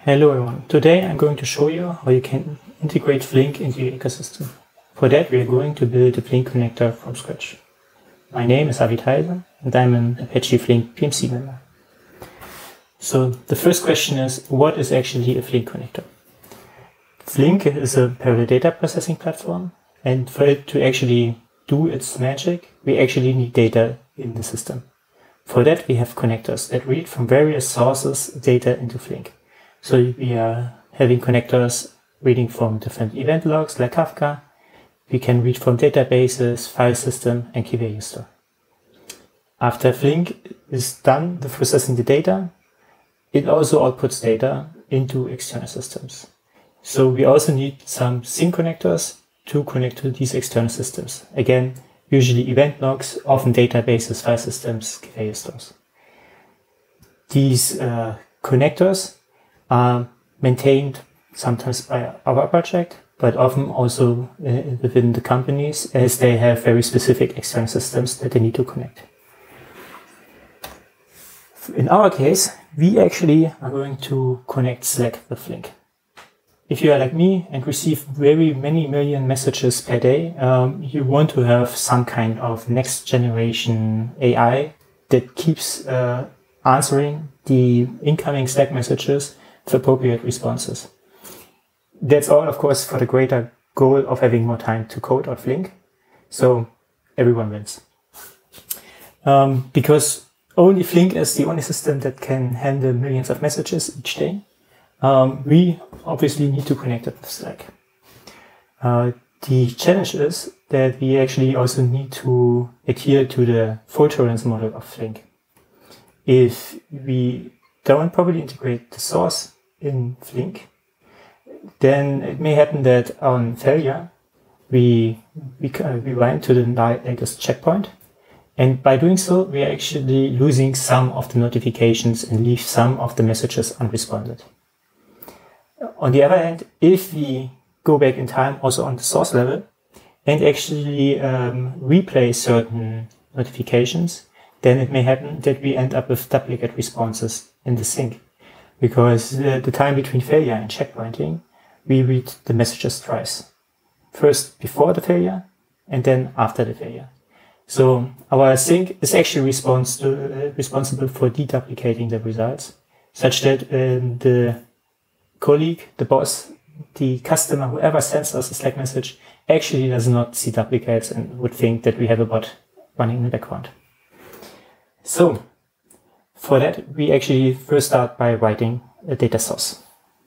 Hello everyone. Today I'm going to show you how you can integrate Flink into your ecosystem. For that we are going to build a Flink connector from scratch. My name is Avi Heiser and I'm an Apache Flink PMC member. So the first question is, what is actually a Flink connector? Flink is a parallel data processing platform, and for it to actually do its magic, we actually need data in the system. For that we have connectors that read from various sources data into Flink. So we are having connectors reading from different event logs like Kafka. We can read from databases, file system, and key value store. After Flink is done with processing the data, it also outputs data into external systems. So we also need some sync connectors to connect to these external systems. Again, usually event logs, often databases, file systems, key value stores. These connectors are maintained sometimes by our project, but often also within the companies, as they have very specific external systems that they need to connect. In our case, we actually are going to connect Slack with Flink. If you are like me and receive very many million messages per day, you want to have some kind of next generation AI that keeps answering the incoming Slack messages with appropriate responses. That's all, of course, for the greater goal of having more time to code on Flink. So everyone wins. Because only Flink is the only system that can handle millions of messages each day. We obviously need to connect it with Slack. The challenge is that we actually also need to adhere to the fault tolerance model of Flink. If we don't properly integrate the source in Flink, then it may happen that on failure, we wind to the latest checkpoint. And by doing so, we are actually losing some of the notifications and leave some of the messages unresponded. On the other hand, if we go back in time also on the source level and actually replay certain notifications, then it may happen that we end up with duplicate responses in the sync. Because the time between failure and checkpointing, we read the messages twice. First before the failure and then after the failure. So our sync is actually responsible for deduplicating the results, such that the colleague, the boss, the customer, whoever sends us a Slack message actually does not see duplicates and would think that we have a bot running in the background. So for that, we actually first start by writing a data source.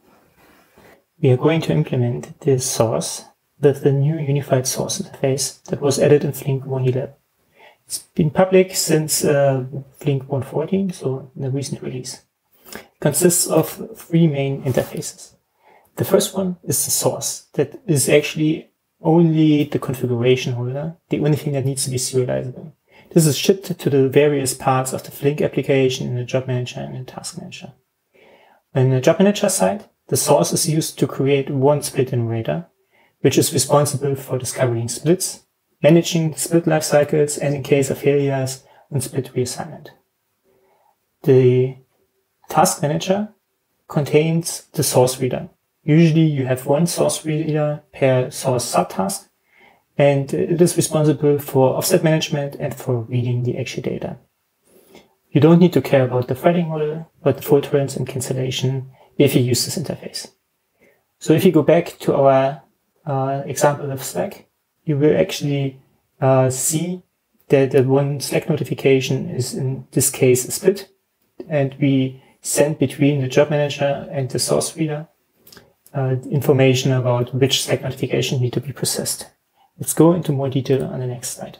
We are going to implement this source with the new unified source interface that was added in Flink 1.11. It's been public since Flink 1.14, so in the recent release. It consists of three main interfaces. The first one is the source, that is actually only the configuration holder, the only thing that needs to be serializable. This is shipped to the various parts of the Flink application in the job manager and the task manager. On the job manager side, the source is used to create one split enumerator, which is responsible for discovering splits, managing the split life cycles, and in case of failures, on split reassignment. The task manager contains the source reader. Usually you have one source reader per source subtask, and it is responsible for offset management and for reading the actual data. You don't need to care about the threading model, but the fault tolerance and cancellation if you use this interface. So if you go back to our example of Slack, you will actually see that the one Slack notification is in this case a split, and we send between the job manager and the source reader information about which Slack notification need to be processed. Let's go into more detail on the next slide.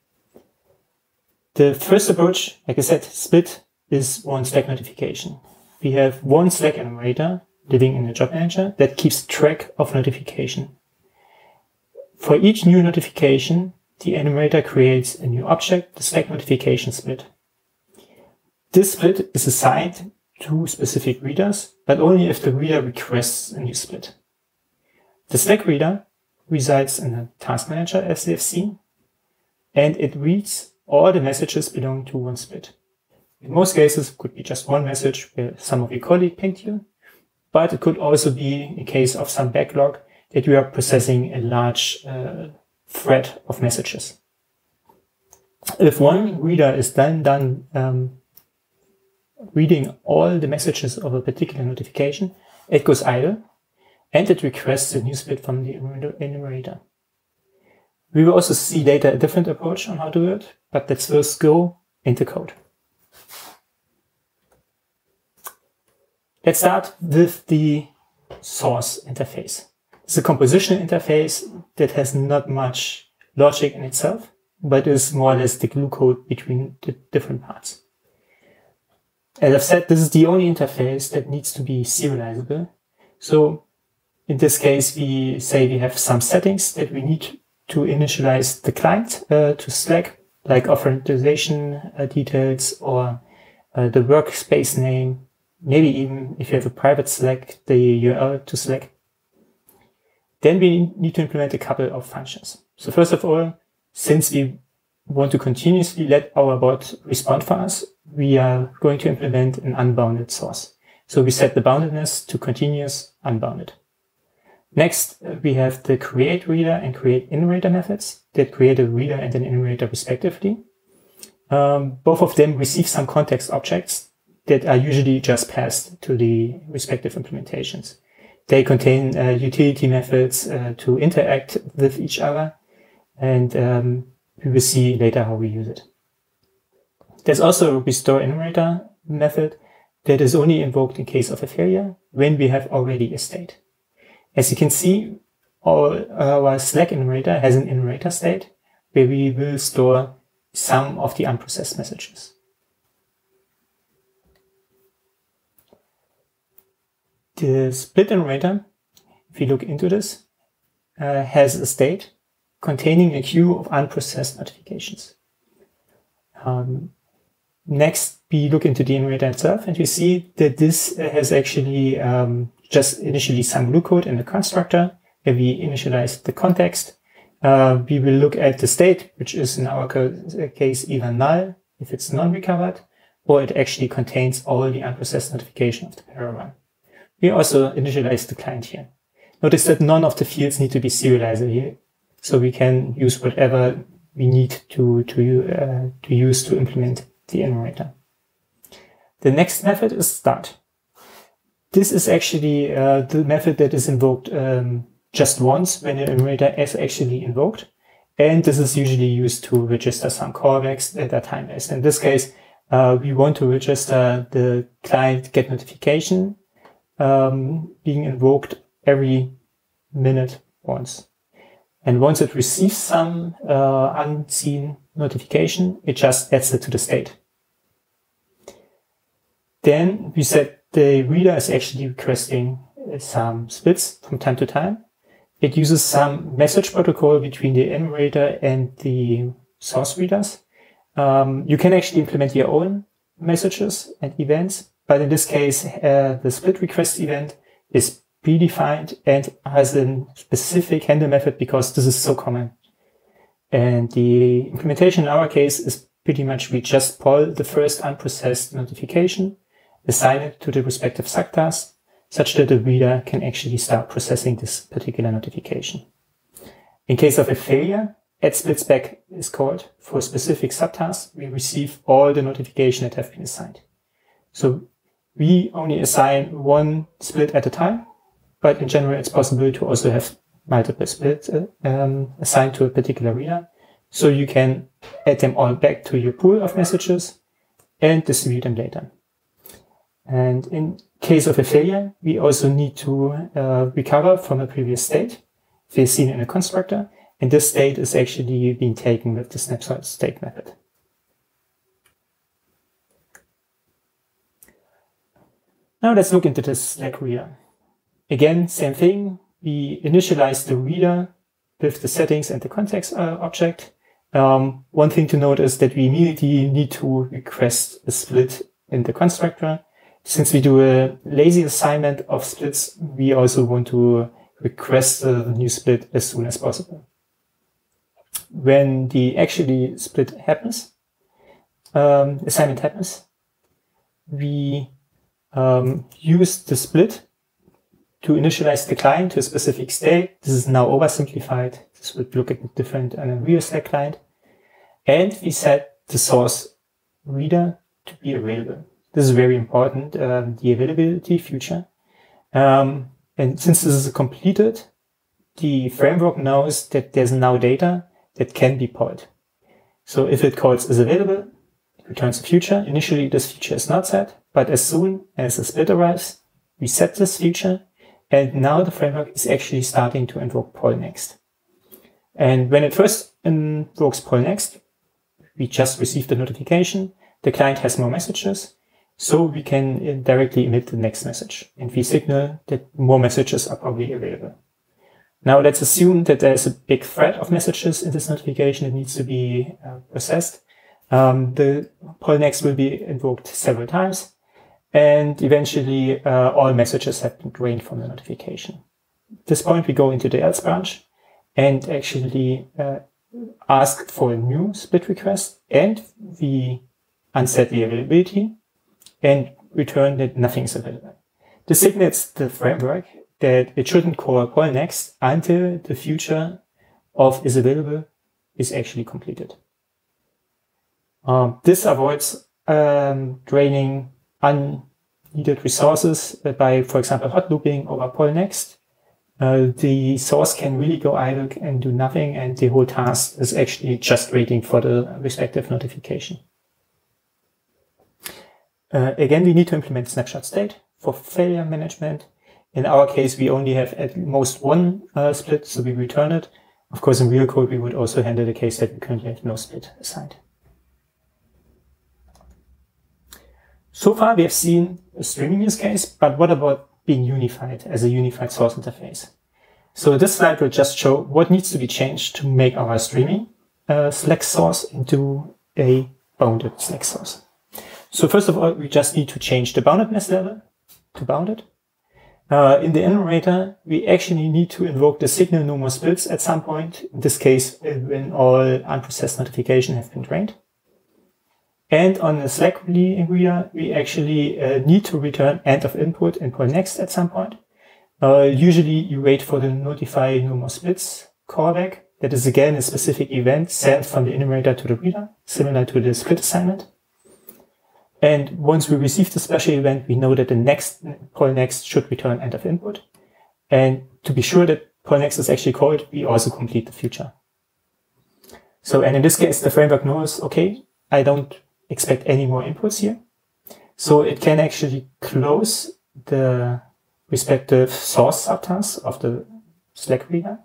The first approach, like I said, split is one Slack notification. We have one Slack enumerator living in the job manager that keeps track of notification. For each new notification, the enumerator creates a new object, the Slack notification split. This split is assigned to specific readers, but only if the reader requests a new split. The Slack reader resides in the task manager, as they have seen, and it reads all the messages belonging to one split. In most cases, it could be just one message where some of your colleague pinged you, but it could also be in case of some backlog that you are processing a large thread of messages. If one reader is then done reading all the messages of a particular notification, it goes idle and it requests a new split from the enumerator. We will also see later a different approach on how to do it, but let's first go into code. Let's start with the source interface. It's a compositional interface that has not much logic in itself, but is more or less the glue code between the different parts. As I've said, this is the only interface that needs to be serializable. So in this case, we say we have some settings that we need to initialize the client to Slack, like authorization details or the workspace name, maybe even if you have a private Slack, the URL to Slack. Then we need to implement a couple of functions. So first of all, since we want to continuously let our bot respond for us, we are going to implement an unbounded source. So we set the boundedness to continuous unbounded. Next, we have the create reader and create enumerator methods that create a reader and an enumerator respectively. Both of them receive some context objects that are usually just passed to the respective implementations. They contain utility methods to interact with each other, and we will see later how we use it. There's also a restore enumerator method that is only invoked in case of a failure when we have already a state. As you can see, our Slack enumerator has an enumerator state where we will store some of the unprocessed messages. The split enumerator, if you look into this, has a state containing a queue of unprocessed notifications. Next, we look into the enumerator itself, and we see that this has actually just initially some glue code in the constructor, where we initialize the context. We will look at the state, which is in our case either null, if it's non-recovered, or it actually contains all the unprocessed notification of the parallel. We also initialize the client here. Notice that none of the fields need to be serialized here, so we can use whatever we need to use to implement the enumerator. The next method is start. This is actually the method that is invoked just once when the enumerator is actually invoked, and this is usually used to register some callbacks that are time-based. In this case, we want to register the client get notification being invoked every minute once. And once it receives some unseen notification, it just adds it to the state. Then we said the reader is actually requesting some splits from time to time. It uses some message protocol between the enumerator and the source readers. You can actually implement your own messages and events, but in this case, the split request event is predefined and has a specific handle method because this is so common. And the implementation in our case is pretty much we just pull the first unprocessed notification, assign it to the respective subtask, such that the reader can actually start processing this particular notification. In case of a failure, add splits back is called for a specific subtask. We receive all the notifications that have been assigned. So we only assign one split at a time, but in general, it's possible to also have multiple splits assigned to a particular reader. So you can add them all back to your pool of messages and distribute them later. And in case of a failure, we also need to recover from a previous state, if it's seen in a constructor, and this state is actually being taken with the snapshot state method. Now let's look into the Slack reader. Again, same thing. We initialize the reader with the settings and the context object. One thing to note is that we immediately need to request a split in the constructor. Since we do a lazy assignment of splits, we also want to request a new split as soon as possible. When the actually split happens, assignment happens, we use the split to initialize the client to a specific state. This is now oversimplified. This would look at different on a real Slack client. And we set the source reader to be available. This is very important, the availability feature. And since this is completed, the framework knows that there's now data that can be polled. So if it calls is available, it returns a feature. Initially, this feature is not set, but as soon as a split arrives, we set this feature, and now the framework is actually starting to invoke poll next. And when it first invokes poll next, we just received the notification. The client has more messages, so we can directly emit the next message, and we signal that more messages are probably available. Now let's assume that there's a big thread of messages in this notification that needs to be processed. The poll next will be invoked several times, and eventually all messages have been drained from the notification. At this point, we go into the else branch and actually ask for a new split request, and we unset the availability and return that nothing is available. This signals the framework that it shouldn't call poll next until the feature of is available is actually completed. This avoids draining unneeded resources by, for example, hot looping over poll next. The source can really go idle and do nothing, and the whole task is actually just waiting for the respective notification. Again, we need to implement snapshot state for failure management. In our case, we only have at most one split, so we return it. Of course, in real code, we would also handle the case that we currently have no split assigned. So far, we have seen a streaming use case, but what about being unified as a unified source interface? So this slide will just show what needs to be changed to make our streaming Slack source into a bounded Slack source. So first of all, we just need to change the boundedness level to bounded. In the enumerator, we actually need to invoke the signal no more splits at some point. In this case, when all unprocessed notifications have been drained. And on the Slack reader, we actually need to return end of input and poll next at some point. Usually you wait for the notify no more splits callback. That is again a specific event sent from the enumerator to the reader, similar to the split assignment. And once we receive the special event, we know that the next poll next should return end of input. And to be sure that poll next is actually called, we also complete the feature. So, and in this case, the framework knows, okay, I don't expect any more inputs here. So it can actually close the respective source subtask of the Slack reader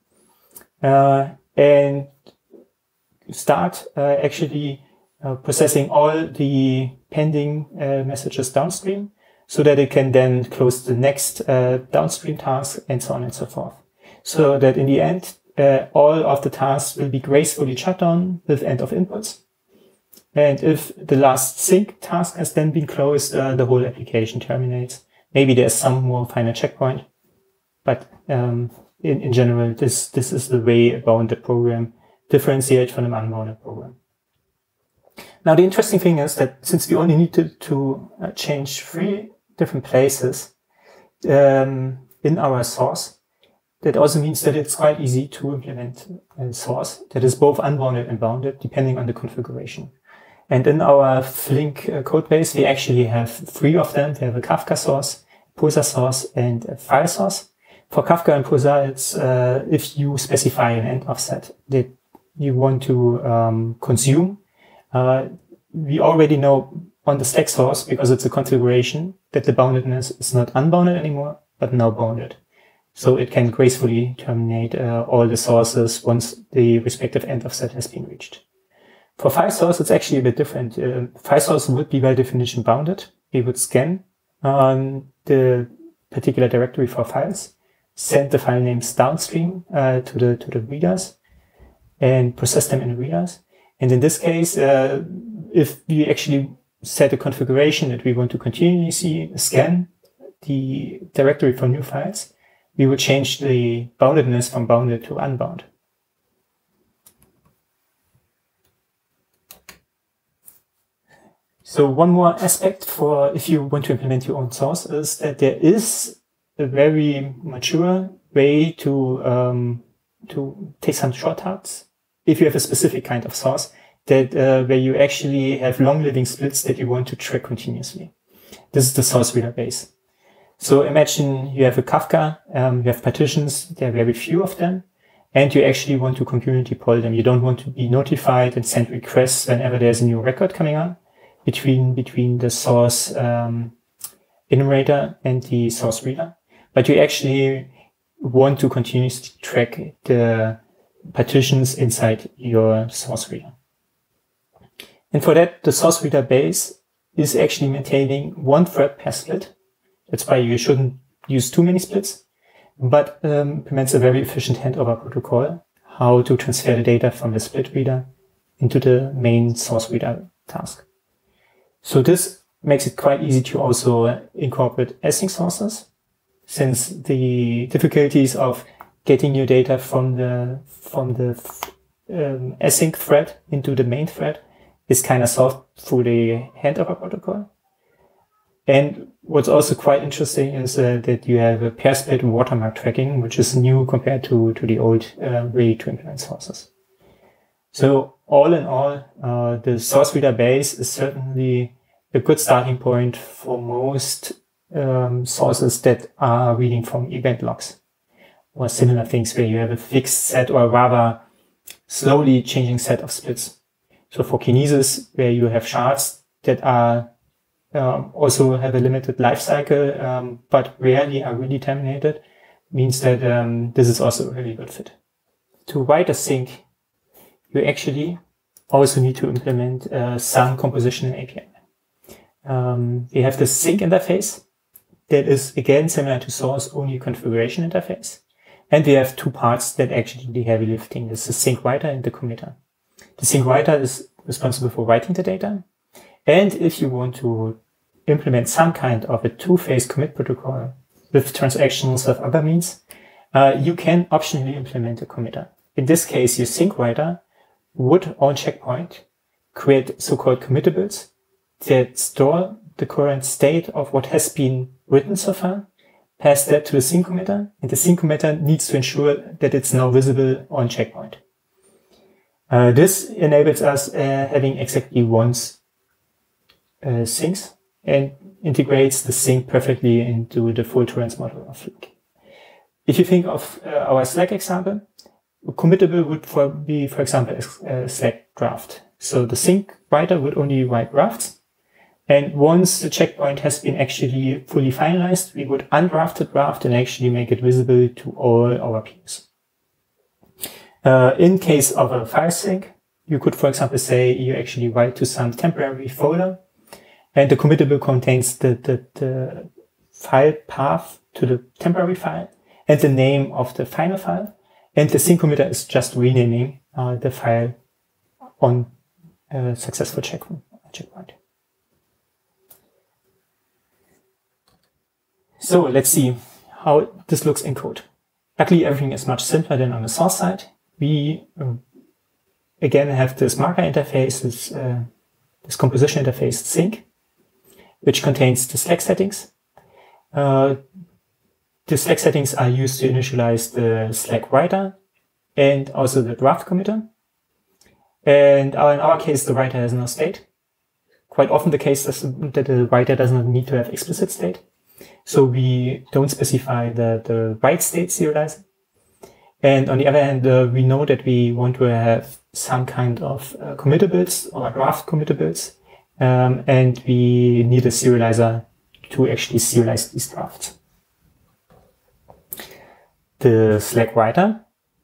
and start actually processing all the pending messages downstream so that it can then close the next downstream task and so on and so forth. So that in the end, all of the tasks will be gracefully shut down with end of inputs. And if the last sync task has then been closed, the whole application terminates. Maybe there's some more final checkpoint, but in general, this is the way a bounded program differentiates from an unbounded program. Now, the interesting thing is that since we only needed to change 3 different places in our source, that also means that it's quite easy to implement a source that is both unbounded and bounded, depending on the configuration. And in our Flink code base, we actually have 3 of them. We have a Kafka source, Pulsar source, and a file source. For Kafka and Pulsar, it's if you specify an end offset that you want to consume. We already know on the Slack source, because it's a configuration, that the boundedness is not unbounded anymore, but now bounded. So it can gracefully terminate all the sources once the respective end offset has been reached. For file source, it's actually a bit different. File source would be by definition bounded. We would scan the particular directory for files, send the file names downstream to the readers, and process them in the readers. And in this case, if we actually set a configuration that we want to continuously scan the directory for new files, we would change the boundedness from bounded to unbound. So one more aspect for if you want to implement your own source is that there is a very mature way to take some shortcuts if you have a specific kind of source that where you actually have long-living splits that you want to track continuously. This is the source reader base. So imagine you have a Kafka, you have partitions, there are very few of them, and you actually want to concurrently poll them. You don't want to be notified and send requests whenever there's a new record coming on between the source enumerator and the source reader. But you actually want to continuously track the partitions inside your source reader. And for that, the source reader base is actually maintaining one thread per split. That's why you shouldn't use too many splits, but implements a very efficient handover protocol, how to transfer the data from the split reader into the main source reader task. So this makes it quite easy to also incorporate async sources, since the difficulties of getting your data from the async thread into the main thread is kind of solved through the handover protocol. And what's also quite interesting is that you have a pair split watermark tracking, which is new compared to the old way to implement sources. So all in all, the source reader base is certainly a good starting point for most sources that are reading from event logs or similar things where you have a fixed set or rather slowly changing set of splits. So for Kinesis, where you have shards that are also have a limited life cycle, but rarely are really terminated, means that this is also a really good fit. To write a sync, you actually also need to implement some composition API. We have the sync interface that is again similar to source, only configuration interface. And we have two parts that actually do the heavy lifting. This is the sync writer and the committer. The sync writer is responsible for writing the data. And if you want to implement some kind of a two-phase commit protocol with transactions of other means, you can optionally implement a committer. In this case, your sync writer would on checkpoint create so-called commitables that store the current state of what has been written so far, pass that to the sync committer, and the sync committer needs to ensure that it's now visible on checkpoint. This enables us having exactly once syncs and integrates the sync perfectly into the full tolerance model of Flink. If you think of our Slack example, a committable would be, for example, a Slack draft. So the sync writer would only write drafts. And once the checkpoint has been actually fully finalized, we would undraft the draft and actually make it visible to all our peers. In case of a file sync, you could, for example, say you actually write to some temporary folder, and the committable contains the file path to the temporary file and the name of the final file. And the sync committer is just renaming the file on a successful checkpoint. So let's see how this looks in code. Luckily, everything is much simpler than on the source side. We, again, have this marker interface, this composition interface sync, which contains the Slack settings. The Slack settings are used to initialize the Slack writer and also the draft committer. And in our case, the writer has no state. Quite often the case is that the writer does not need to have explicit state. So we don't specify the write state serializer. And on the other hand, we know that we want to have some kind of commitables or draft commitables. And we need a serializer to actually serialize these drafts. The Slack writer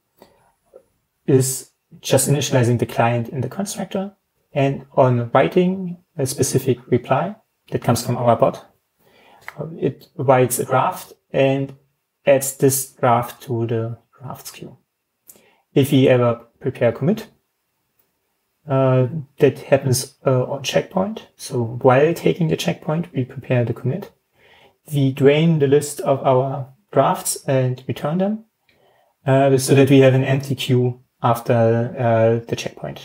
is just initializing the client in the constructor. And on writing a specific reply that comes from our bot, it writes a draft and adds this draft to the drafts queue. If we ever prepare a commit, that happens on checkpoint. So while taking the checkpoint, we prepare the commit. We drain the list of our drafts and return them so that we have an empty queue after the checkpoint.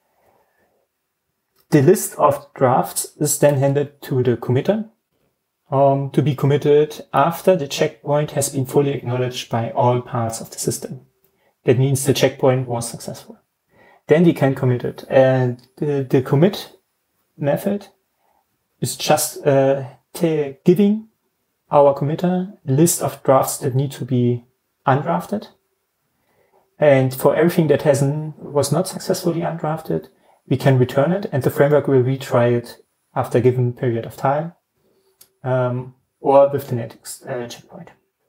The list of drafts is then handed to the committer to be committed after the checkpoint has been fully acknowledged by all parts of the system. That means the checkpoint was successful. Then we can commit it. And the commit method is just giving our committer a list of drafts that need to be undrafted. And for everything that was not successfully undrafted, we can return it, and the framework will retry it after a given period of time, or with the next checkpoint.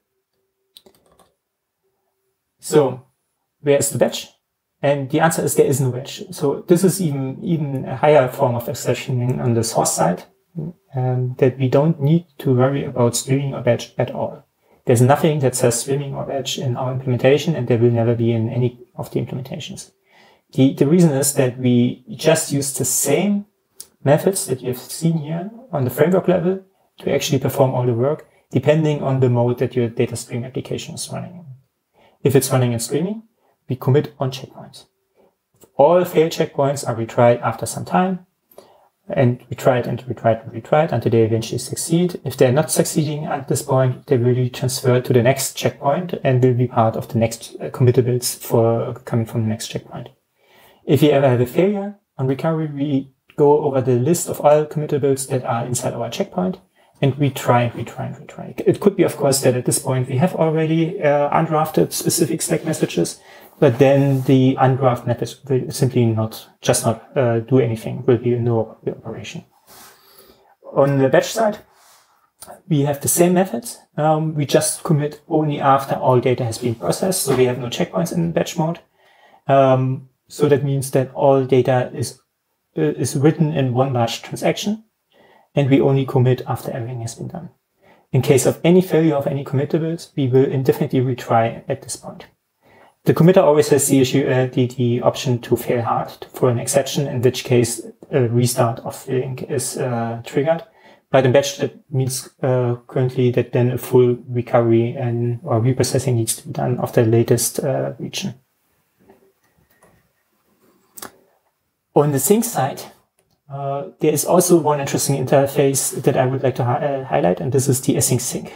So, where is the batch? And the answer is there is no batch. So this is even a higher form of abstraction on the source side, that we don't need to worry about streaming or batch at all. There's nothing that says streaming or batch in our implementation, and there will never be in any of the implementations. The reason is that we just use the same methods that you have seen here on the framework level to actually perform all the work, depending on the mode that your data stream application is running in. If it's running in streaming, we commit on checkpoints. All failed checkpoints are retried after some time, and retried and retried and retried until they eventually succeed. If they're not succeeding at this point, they will be transferred to the next checkpoint and will be part of the next commitables for coming from the next checkpoint. If you ever have a failure on recovery, we go over the list of all commitables that are inside our checkpoint and retry and retry and retry. It could be, of course, that at this point we have already undrafted specific stack messages, but then the undraft methods will simply not do anything, will be a no operation. On the batch side, we have the same methods. We just commit only after all data has been processed, so we have no checkpoints in batch mode. So that means that all data is written in one large transaction, and we only commit after everything has been done. In case of any failure of any commitables, we will indefinitely retry at this point. The committer always has the option to fail hard for an exception, in which case a restart of the link is triggered. But in batch, that means currently that then a full recovery or reprocessing needs to be done of the latest region. On the sync side, there is also one interesting interface that I would like to highlight, and this is the async sync.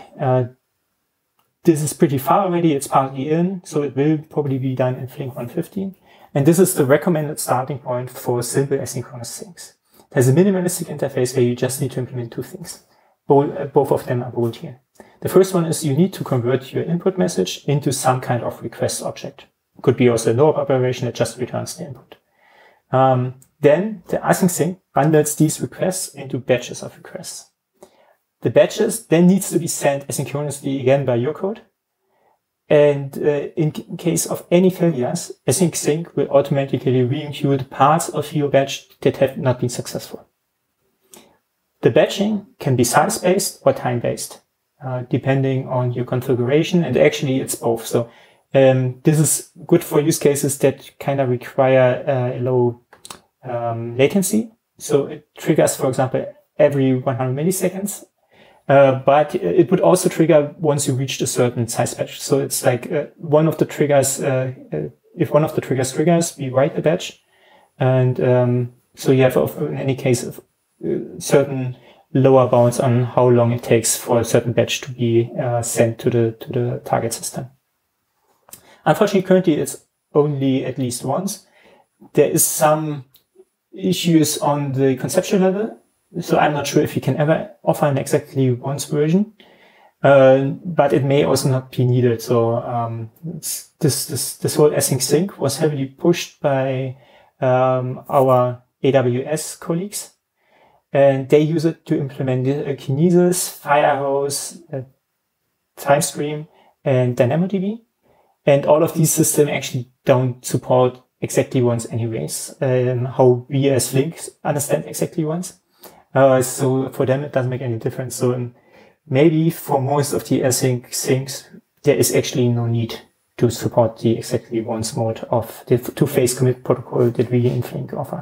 This is pretty far already. It's partly in, so it will probably be done in Flink 1.15. And this is the recommended starting point for simple asynchronous syncs. There's a minimalistic interface where you just need to implement two things. Both of them are bold here. The first one is you need to convert your input message into some kind of request object. It could be also a no-op operation that just returns the input. Then the async sync bundles these requests into batches of requests. The batches then needs to be sent asynchronously again by your code. And in case of any failures, async sync will automatically re-include parts of your batch that have not been successful. The batching can be size-based or time-based, depending on your configuration. And actually, it's both. So this is good for use cases that kind of require a low latency. So it triggers, for example, every 100 milliseconds. But it would also trigger once you reached a certain size batch. So it's like one of the triggers, if one of the triggers, we write the batch. And so you have, in any case, certain lower bounds on how long it takes for a certain batch to be sent to the target system. Unfortunately, currently it's only at least once. There is some issues on the conceptual level. So I'm not sure if you can ever offer an exactly once version, but it may also not be needed. So this whole async sync was heavily pushed by our AWS colleagues, and they use it to implement Kinesis, Firehose, TimeStream, and DynamoDB. And all of these systems actually don't support exactly once anyways, how we as Flink understand exactly once. So for them, it doesn't make any difference. So maybe for most of the async syncs, there is actually no need to support the exactly once mode of the two-phase commit protocol that we in Flink offer.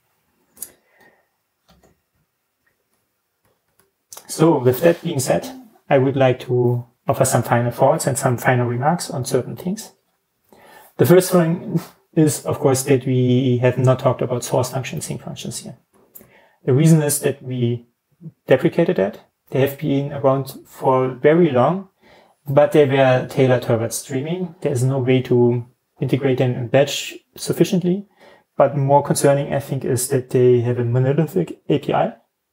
So with that being said, I would like to offer some final thoughts and some final remarks on certain things. The first one is, of course, that we have not talked about source functions, sync functions here. The reason is that we deprecated that. They have been around for very long, but they were tailored towards streaming. There's no way to integrate them in batch sufficiently. But more concerning, I think, is that they have a monolithic API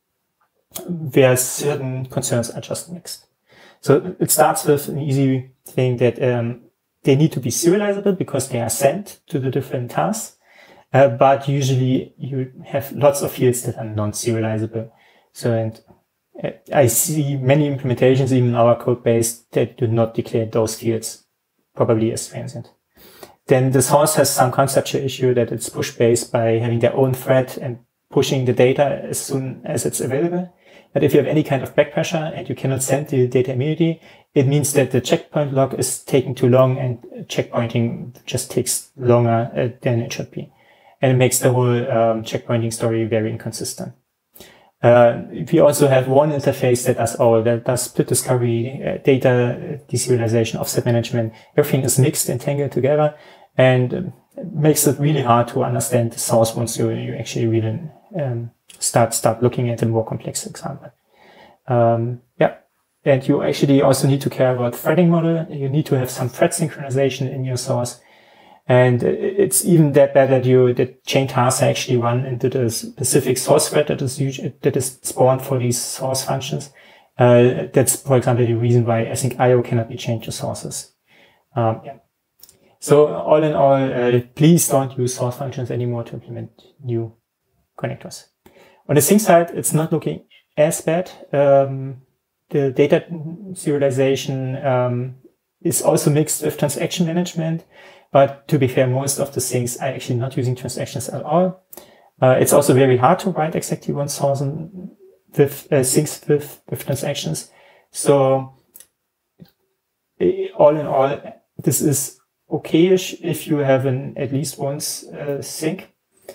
where certain concerns are just mixed. So it starts with an easy thing that they need to be serializable because they are sent to the different tasks. But usually you have lots of fields that are non-serializable. So, and I see many implementations, even in our code base, that do not declare those fields probably as transient. Then the source has some conceptual issue that it's push-based by having their own thread and pushing the data as soon as it's available. But if you have any kind of back pressure and you cannot send the data immediately, it means that the checkpoint lock is taking too long and checkpointing just takes longer than it should be. And it makes the whole checkpointing story very inconsistent. We also have one interface that does all, that does split discovery, data deserialization, offset management. Everything is mixed and tangled together, and makes it really hard to understand the source once you actually really start looking at a more complex example. Yeah, and you actually also need to care about threading model. You need to have some thread synchronization in your source. And it's even that bad that the chain tasks actually run into the specific source thread that is spawned for these source functions. That's, for example, the reason why async IO cannot be changed to sources. Yeah. So all in all, please don't use source functions anymore to implement new connectors. On the sync side, it's not looking as bad. The data serialization is also mixed with transaction management. But to be fair, most of the things are actually not using transactions at all. It's also very hard to write exactly one source with things with transactions. So all in all, this is okay-ish if you have at least once sync.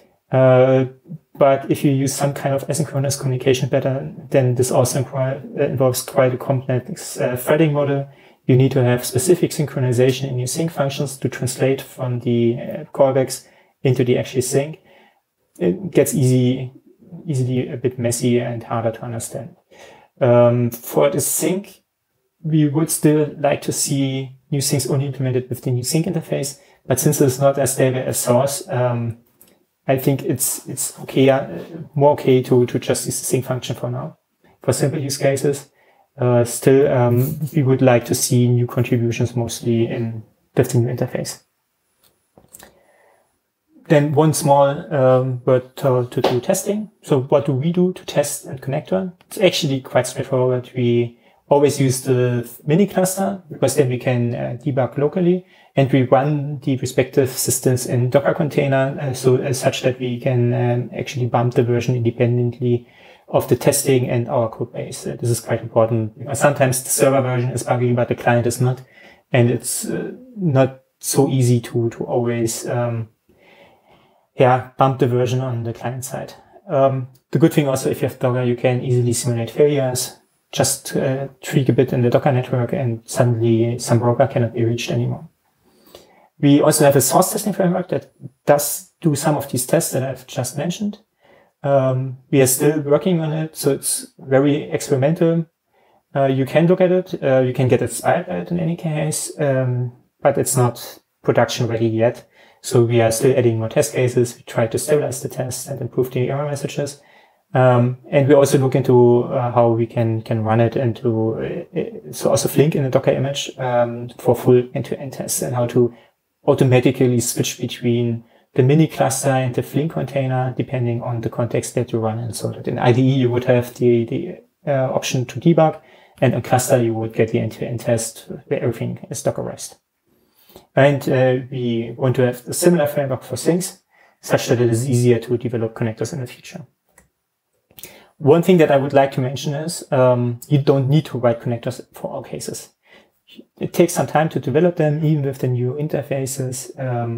But if you use some kind of asynchronous communication pattern, then this also involves quite a complex threading model. You need to have specific synchronization in your sync functions to translate from the callbacks into the actual sync. It gets easily a bit messy and harder to understand. For the sync, we would still like to see new syncs only implemented with the new sync interface. But since it's not as stable as source, I think it's okay, more okay to just use the sync function for now. For simple use cases, still, we would like to see new contributions mostly with the new interface. Then one small word to do testing. So what do we do to test a connector? It's actually quite straightforward. We always use the mini cluster because then we can debug locally, and we run the respective systems in Docker container, such that we can actually bump the version independently of the testing and our code base. This is quite important. Sometimes the server version is buggy, but the client is not, and it's not so easy to always bump the version on the client side. The good thing also, if you have Docker, you can easily simulate failures. Just tweak a bit in the Docker network and suddenly some broker cannot be reached anymore. We also have a source testing framework that does do some of these tests that I've just mentioned. We are still working on it, so it's very experimental. You can look at it, you can get inspired by it in any case, but it's not production ready yet. So we are still adding more test cases. We try to stabilize the tests and improve the error messages. And we also look into how we can run it into so also Flink in a Docker image for full end-to-end tests, and how to automatically switch between the mini cluster and the Flink container depending on the context that you run in. So that in IDE you would have the option to debug, and in cluster you would get the end-to-end test where everything is Dockerized. And we want to have a similar framework for things, such that it is easier to develop connectors in the future. One thing that I would like to mention is you don't need to write connectors for all cases. It takes some time to develop them, even with the new interfaces.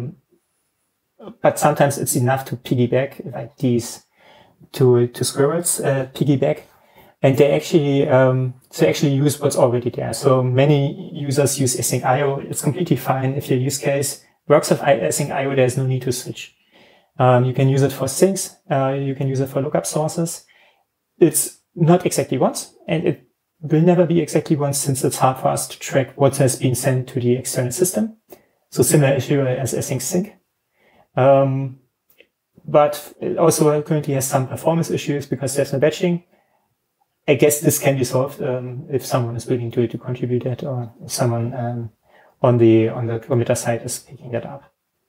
But sometimes it's enough to piggyback like these two squirrels piggyback, and they actually use what's already there. So many users use async IO. It's completely fine if your use case works with async IO. There's no need to switch. You can use it for syncs. You can use it for lookup sources. It's not exactly once, and it will never be exactly one, since it's hard for us to track what has been sent to the external system. So similar issue as async sync. But it also currently has some performance issues because there's no batching. I guess this can be solved if someone is willing to contribute that, or if someone on the committer side is picking that up.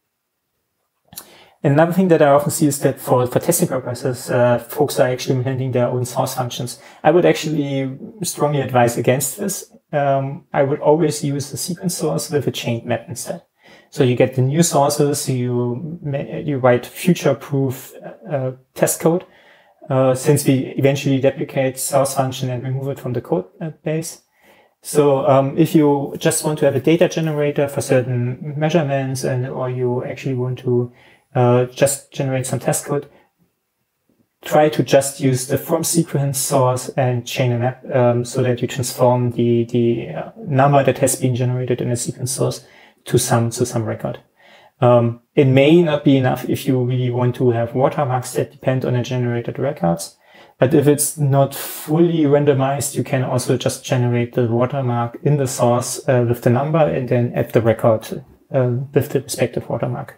Another thing that I often see is that for testing purposes, folks are actually implementing their own source functions. I would actually strongly advise against this. I would always use the sequence source with a chained map instead. So you get the new sources, you write future-proof test code, since we eventually deprecate source function and remove it from the code base. So if you just want to have a data generator for certain measurements, or you actually want to just generate some test code, try to just use the from sequence source and chain a map, so that you transform the number that has been generated in a sequence source to some record. It may not be enough if you really want to have watermarks that depend on the generated records. But if it's not fully randomized, you can also just generate the watermark in the source with the number, and then add the record with the respective watermark.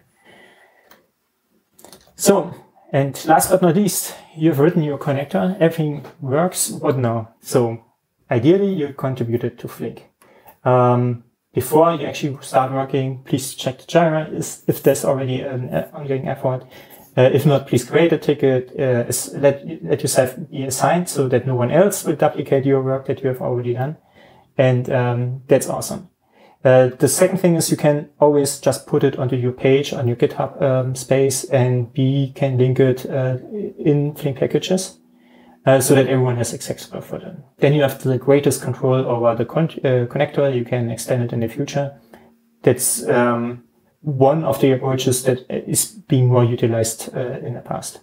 So, and last but not least, you've written your connector, everything works. What now? So ideally you contributed to Flink. Before you actually start working, please check the Jira if there's already an ongoing effort. If not, please create a ticket, let yourself be assigned so that no one else will duplicate your work that you have already done. And that's awesome. The second thing is you can always just put it onto your page on your GitHub space, and we can link it in Flink packages so that everyone has access for them. Then you have the greatest control over the connector. You can extend it in the future. That's one of the approaches that is being more utilized in the past.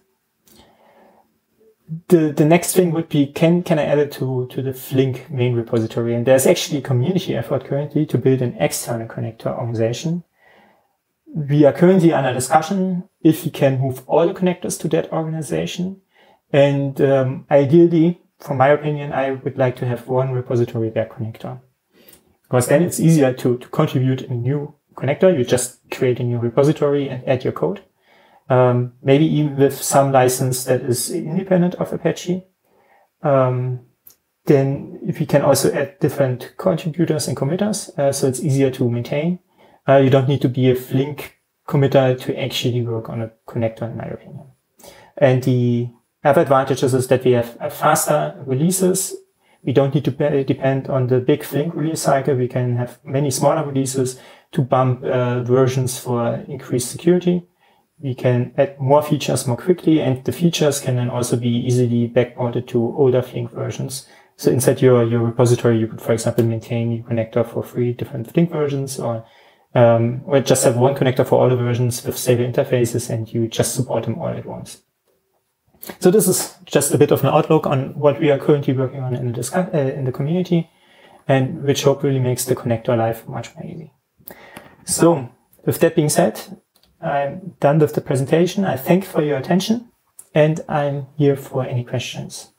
The next thing would be, can I add it to the Flink main repository? And there's actually a community effort currently to build an external connector organization. We are currently under discussion if we can move all the connectors to that organization. And ideally, from my opinion, I would like to have one repository per connector, because then it's easier to contribute a new connector. You just create a new repository and add your code. Maybe even with some license that is independent of Apache. Then we can also add different contributors and committers, so it's easier to maintain. You don't need to be a Flink committer to actually work on a connector, in my opinion. And the other advantages is that we have faster releases. We don't need to depend on the big Flink release cycle. We can have many smaller releases to bump versions for increased security. We can add more features more quickly, and the features can then also be easily backported to older Flink versions. So inside your repository, you could, for example, maintain your connector for 3 different Flink versions, or just have one connector for all the versions with stable interfaces, and you just support them all at once. So this is just a bit of an outlook on what we are currently working on in the community, and which hopefully makes the connector life much more easy. So with that being said, I'm done with the presentation. I thank you for your attention, and I'm here for any questions.